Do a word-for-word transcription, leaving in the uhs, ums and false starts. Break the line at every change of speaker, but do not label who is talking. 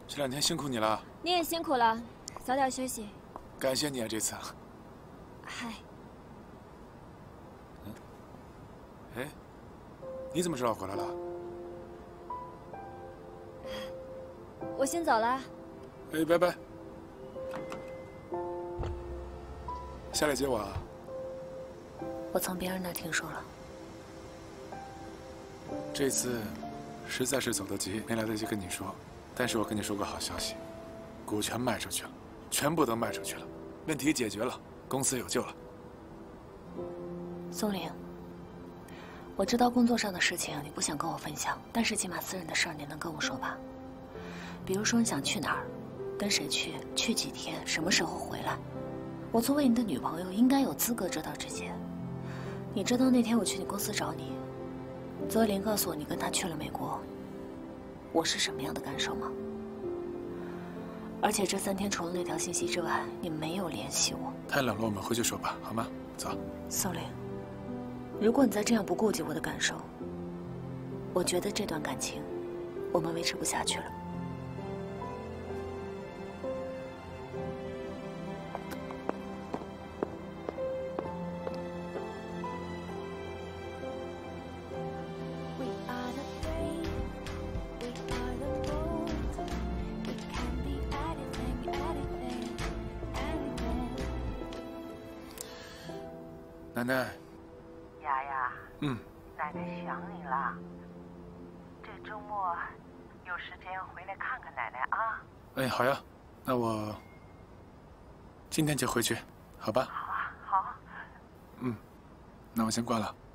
这两天辛苦你了。
你也辛苦了，早点休息。
感谢你啊，这次。
嗨。
嗯。哎，你怎么知道我回来了？
我先走了。
哎，拜拜。下来接我啊。
我从别人那听说了。
这次实在是走得急，没来得及跟你说。但是我跟你说个好消息，股权卖出去了，全部都卖出去了，问题解决了，公司有救了。
松岭，我知道工作上的事情你不想跟我分享，但是起码私人的事儿你能跟我说吧？比如说你想去哪儿，跟谁去，去几天，什么时候回来？我作为你的女朋友，应该有资格知道这些。你知道那天我去你公司找你，泽林告诉我你跟他去了美国，我是什么样的感受吗？而且这三天除了那条信息之外，你没有联系我。
太冷了，我们回去说吧，好吗？走。
松林，如果你再这样不顾及我的感受，我觉得这段感情我们维持不下去了。
奶奶，
丫丫，
嗯，
奶奶想你了。这周末有时间回来看看奶奶啊。
哎，好呀，那我今天就回去，好吧？
好啊，好。
嗯，那我先挂了。